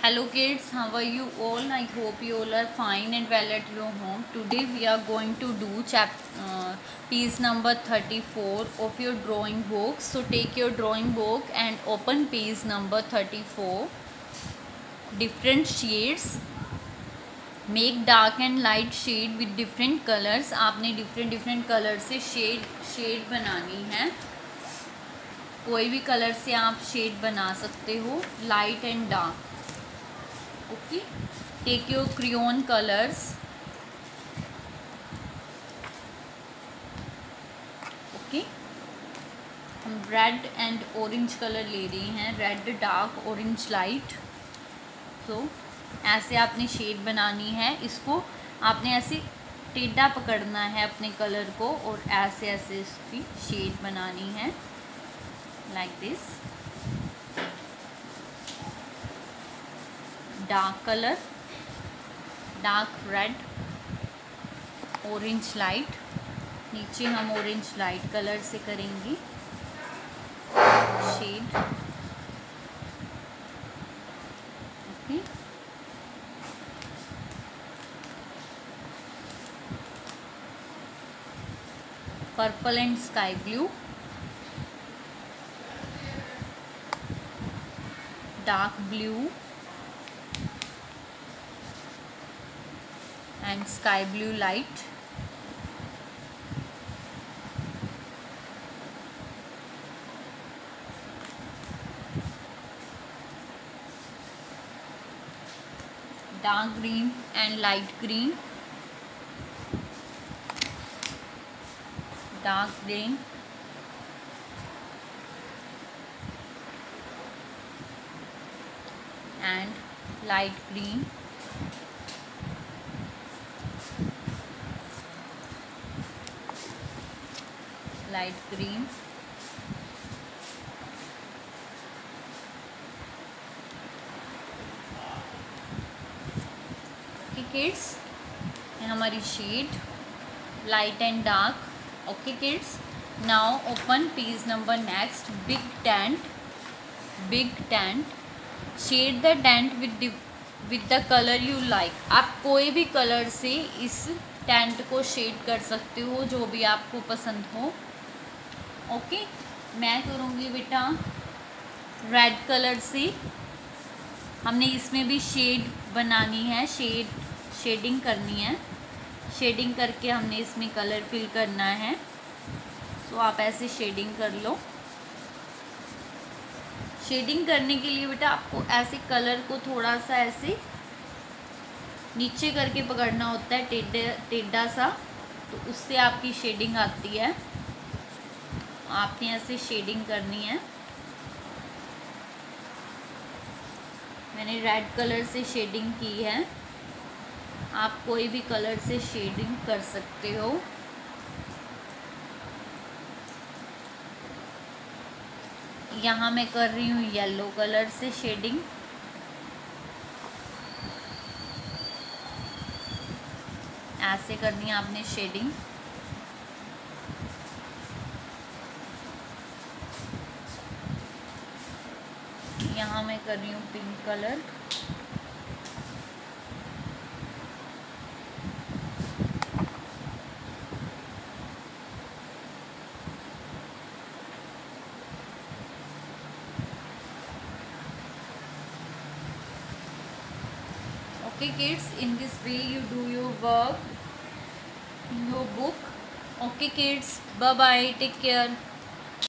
Hello kids, how are you all? I hope you all are fine and well at your home. Today we are going to do piece number 34 of your drawing book. So take your drawing book and open piece number 34. Different shades. Make dark and light shade with different colors. आपने different colour से shade बनानी है. कोई भी colour से आप shade बना सकते हो, light and dark. Okay, take your crayon colours. Okay, हम रेड एंड ऑरेंज कलर ले रहे हैं. Red dark, orange light. So ऐसे आपने शेड बनानी है. इसको आपने ऐसे टेढ़ा पकड़ना है अपने कलर को और ऐसे ऐसे इसकी शेड बनानी है, like this. Dark colour, dark red, orange light. नीचे हम ऑरेंज लाइट कलर से करेंगे shade. Okay, purple and sky blue, dark blue and sky blue light. Dark green and light green. Dark green and light green. Light green. Okay kids, ये हमारी shade light and dark. Okay kids, now open page number next. Big tent. Big tent. Shade the tent with the colour you like. आप कोई भी colour से इस tent को shade कर सकते हो, जो भी आपको पसंद हो. ओके, मैं करूँगी बेटा रेड कलर से. हमने इसमें भी शेड बनानी है, शेडिंग करनी है. शेडिंग करके हमने इसमें कलर फिल करना है. सो आप ऐसे शेडिंग कर लो. शेडिंग करने के लिए बेटा आपको ऐसे कलर को थोड़ा सा ऐसे नीचे करके पकड़ना होता है, टेढ़ा सा, तो उससे आपकी शेडिंग आती है. आपने ऐसे शेडिंग करनी है. मैंने रेड कलर से शेडिंग की है. आप कोई भी कलर से शेडिंग कर सकते हो. यहाँ मैं कर रही हूँ येलो कलर से शेडिंग. ऐसे करनी है आपने शेडिंग. यहाँ मैं कर रही हूँ pink colour. Okay kids, in this way you do your work in your book. Okay kids, bye bye, take care.